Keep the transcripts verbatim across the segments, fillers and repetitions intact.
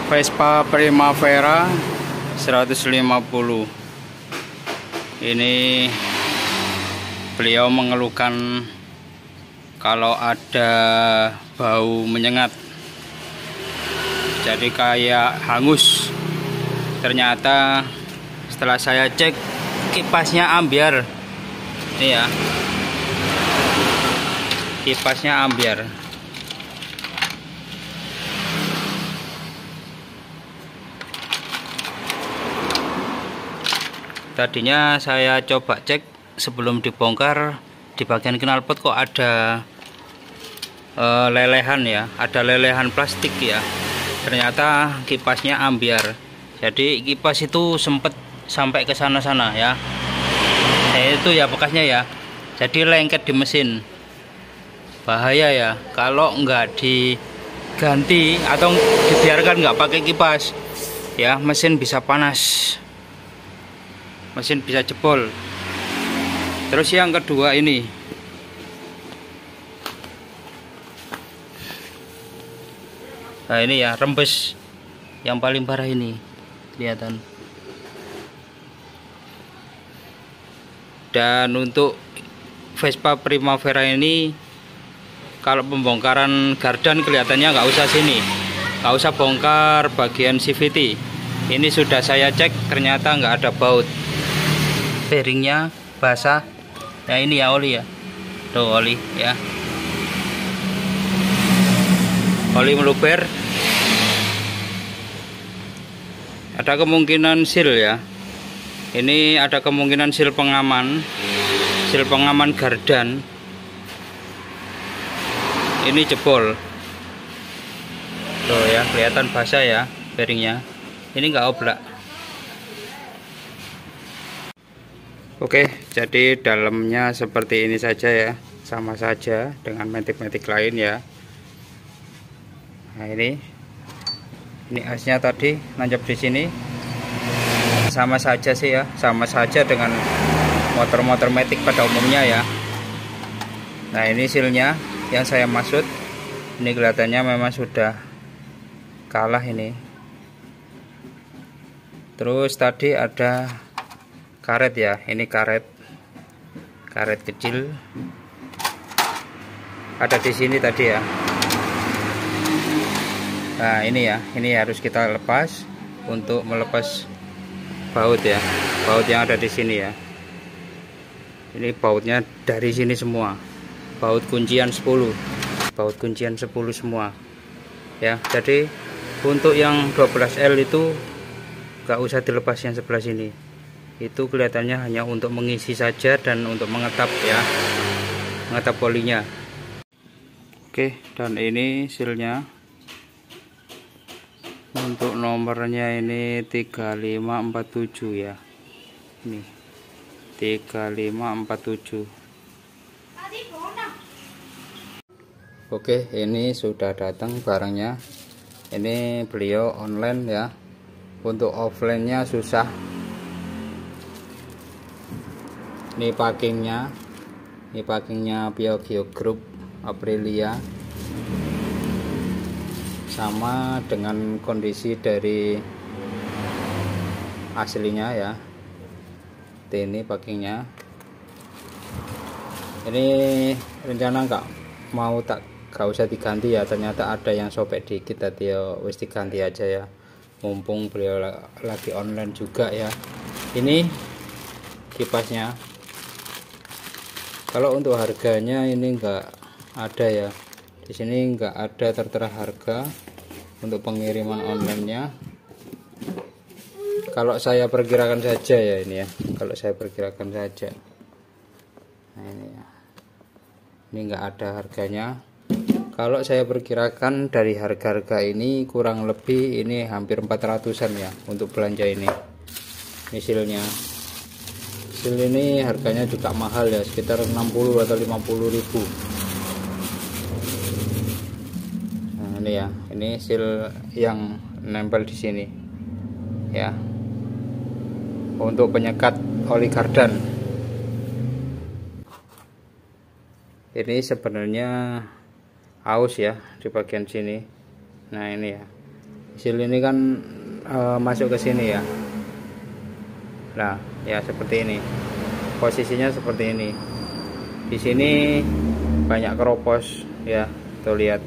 Vespa Primavera seratus lima puluh. Ini beliau mengeluhkan kalau ada bau menyengat, jadi kayak hangus. Ternyata setelah saya cek kipasnya ambyar. Ini ya, kipasnya ambyar. Tadinya saya coba cek sebelum dibongkar, di bagian knalpot kok ada e, lelehan ya, ada lelehan plastik ya. Ternyata kipasnya ambyar. Jadi kipas itu sempat sampai ke sana-sana ya. Nah, itu ya bekasnya ya. Jadi lengket di mesin. Bahaya ya kalau nggak diganti atau dibiarkan nggak pakai kipas ya, mesin bisa panas, mesin bisa jebol. Terus yang kedua ini, nah ini ya rembes yang paling parah ini, kelihatan. Dan untuk Vespa Primavera ini, kalau pembongkaran gardan kelihatannya nggak usah sini, nggak usah bongkar bagian C V T. Ini sudah saya cek, ternyata nggak ada baut. Bearingnya basah. Nah ini ya oli ya, tuh oli ya, oli meluber. Ada kemungkinan seal ya, ini ada kemungkinan seal pengaman, seal pengaman gardan ini jebol. Tuh ya, kelihatan basah ya bearingnya, ini nggak oblak. Oke, jadi dalamnya seperti ini saja ya, sama saja dengan metik-metik lain ya. Nah ini, ini asnya tadi nancap di sini, sama saja sih ya, sama saja dengan motor-motor metik pada umumnya ya. Nah ini sealnya yang saya maksud, ini kelihatannya memang sudah kalah ini. Terus tadi ada karet ya, ini karet karet kecil ada di sini tadi ya. Nah ini ya, ini harus kita lepas untuk melepas baut ya, baut yang ada di sini ya. Ini bautnya dari sini semua, baut kuncian sepuluh, baut kuncian sepuluh semua ya. Jadi untuk yang dua belas L itu gak usah dilepas yang sebelah sini, itu kelihatannya hanya untuk mengisi saja dan untuk mengetap ya, mengetap polinya. Oke, dan ini sealnya untuk nomornya ini tiga lima empat tujuh ya, ini tiga lima empat tujuh. Oke, ini sudah datang barangnya. Ini beliau online ya, untuk offline-nya susah. Ini packingnya, ini packingnya Piaggio Group Aprilia, sama dengan kondisi dari aslinya ya. Ini packingnya. Ini rencana nggak mau tak gak usah diganti ya, ternyata ada yang sobek dikit tadi ya, wis diganti aja ya, mumpung beliau lagi online juga ya. Ini kipasnya. Kalau untuk harganya ini enggak ada ya, di sini enggak ada tertera harga untuk pengiriman online-nya. Kalau saya perkirakan saja ya ini ya, kalau saya perkirakan saja. Nah ini ya, ini enggak ada harganya. Kalau saya perkirakan dari harga-harga ini kurang lebih ini hampir empat ratusan ya untuk belanja ini. Ini sealnya. Seal ini harganya juga mahal ya, sekitar enam puluh atau lima puluh ribu. Nah ini ya, ini seal yang nempel di sini ya, untuk penyekat oli kardan. Ini sebenarnya aus ya di bagian sini. Nah ini ya, Sil ini kan e, masuk ke sini ya. Nah, ya seperti ini. Posisinya seperti ini. Di sini banyak keropos ya, tuh lihat.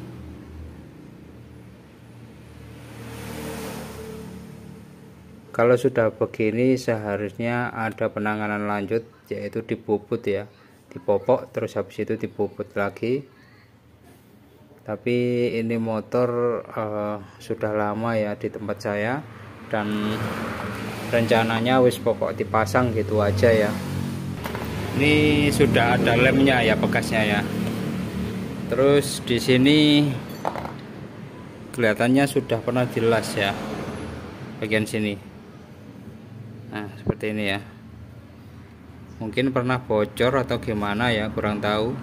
Kalau sudah begini seharusnya ada penanganan lanjut, yaitu dibobot ya, dipopok terus habis itu dibobot lagi. Tapi ini motor uh, sudah lama ya di tempat saya, dan rencananya wis pokok dipasang gitu aja ya. Ini sudah ada lemnya ya, bekasnya ya. Terus di sini kelihatannya sudah pernah dilas ya, bagian sini. Nah seperti ini ya, mungkin pernah bocor atau gimana ya, kurang tahu.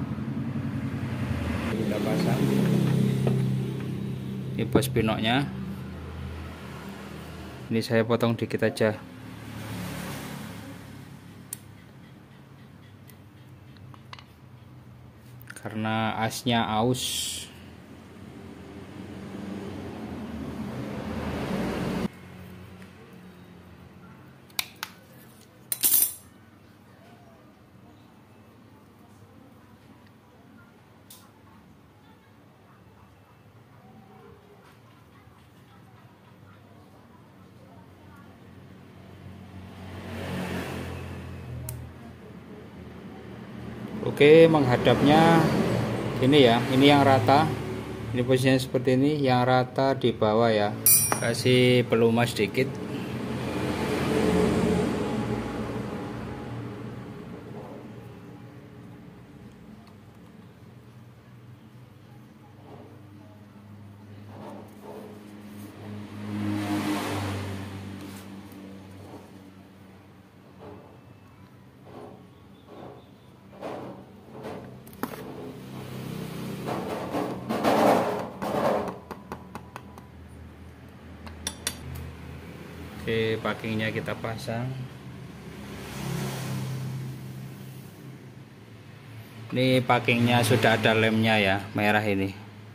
Kita pasang ini bos pinoknya, ini saya potong dikit aja karena asnya aus. Oke, menghadapnya ini ya, ini yang rata, ini posisinya seperti ini, yang rata di bawah ya. Kasih pelumas sedikit. Oke, packingnya kita pasang. Ini packingnya sudah ada lemnya ya, merah ini.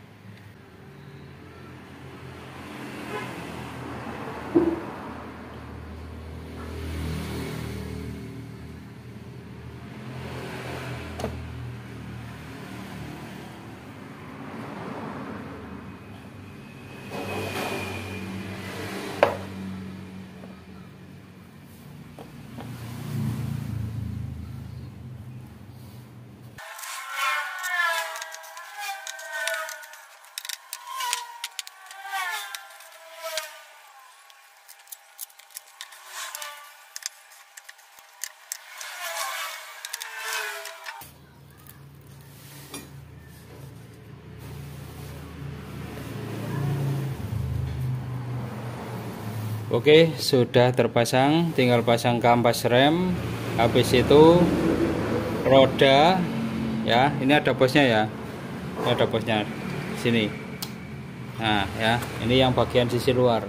Oke, sudah terpasang, tinggal pasang kampas rem. Habis itu roda ya, ini ada bosnya ya. Ini ada bosnya sini. Nah, ya, ini yang bagian sisi luar.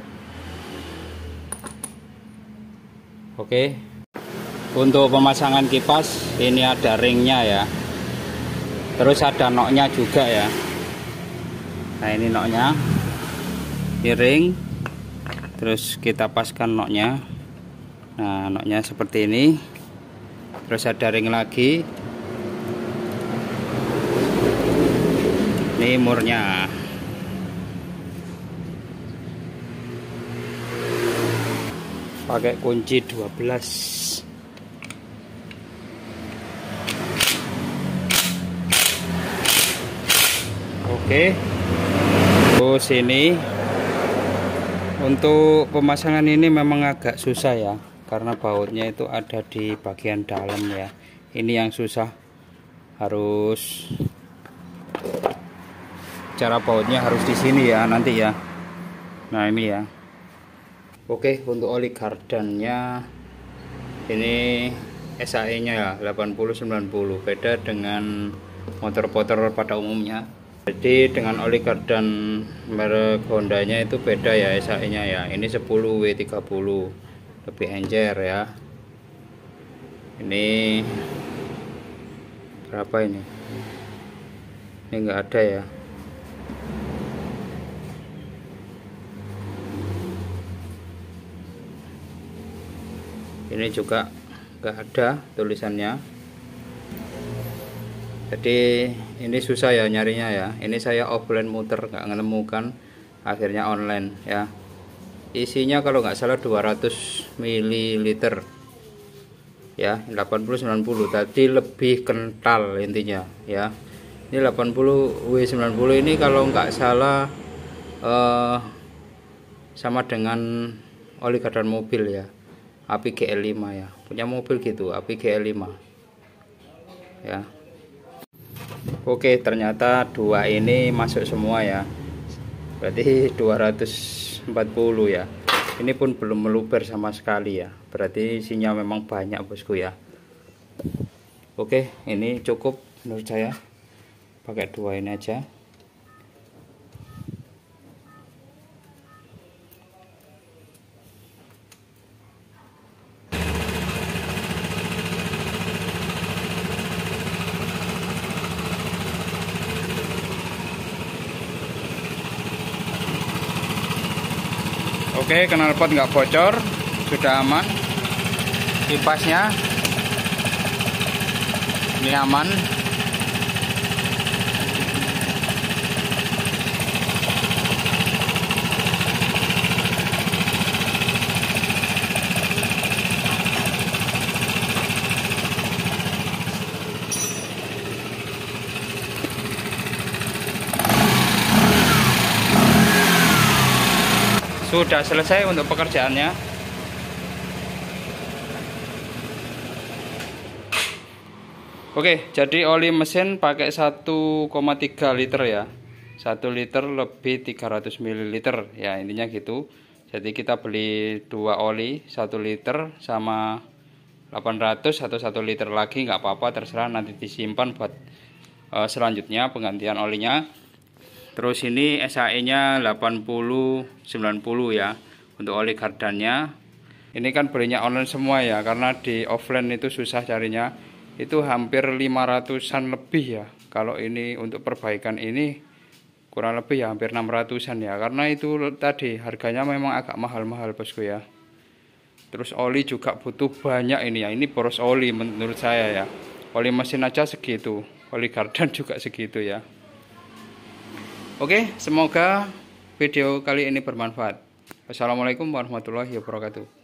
Oke. Untuk pemasangan kipas ini ada ringnya ya. Terus ada noknya juga ya. Nah, ini noknya. Ini ring. Terus kita paskan noknya. Nah, noknya seperti ini. Terus ada ring lagi. Ini murnya. Pakai kunci dua belas. Oke. Terus ini untuk pemasangan ini memang agak susah ya, karena bautnya itu ada di bagian dalam ya. Ini yang susah, harus cara bautnya harus di sini ya nanti ya. Nah ini ya. Oke, untuk oli gardannya ini S A E nya ya delapan puluh sembilan puluh, beda dengan motor-motor pada umumnya. Jadi dengan oli gardan merek Hondanya itu beda ya S A E nya ya. Ini sepuluh W tiga puluh, lebih encer ya. Ini berapa ini? Ini enggak ada ya. Ini juga nggak ada tulisannya, jadi ini susah ya nyarinya ya. Ini saya offline muter nggak menemukan, akhirnya online ya. Isinya kalau nggak salah dua ratus mililiter ya, delapan puluh sembilan puluh tadi lebih kental intinya ya. Ini delapan puluh W sembilan puluh ini kalau nggak salah eh, sama dengan oli kardan mobil ya, Api G L lima ya, punya mobil gitu, Api G L lima ya. Oke, ternyata dua ini masuk semua ya, berarti dua ratus empat puluh ya. Ini pun belum meluber sama sekali ya, berarti isinya memang banyak bosku ya. Oke, ini cukup menurut saya, pakai dua ini aja. Oke, knalpot nggak bocor, sudah aman. Kipasnya ini aman. Sudah selesai untuk pekerjaannya. Oke, jadi oli mesin pakai satu koma tiga liter ya, satu liter lebih tiga ratus mililiter ya, intinya gitu. Jadi kita beli dua oli, satu liter sama delapan ratus atau satu liter lagi nggak apa-apa, terserah, nanti disimpan buat uh, selanjutnya penggantian olinya. Terus ini S A E nya delapan puluh sembilan puluh ya untuk oli kardannya. Ini kan belinya online semua ya, karena di offline itu susah carinya. Itu hampir lima ratusan lebih ya. Kalau ini untuk perbaikan ini kurang lebih ya hampir enam ratusan ya, karena itu tadi harganya memang agak mahal-mahal bosku ya. Terus oli juga butuh banyak ini ya. Ini boros oli menurut saya ya. Oli mesin aja segitu, oli kardan juga segitu ya. Oke, semoga video kali ini bermanfaat. Wassalamualaikum warahmatullahi wabarakatuh.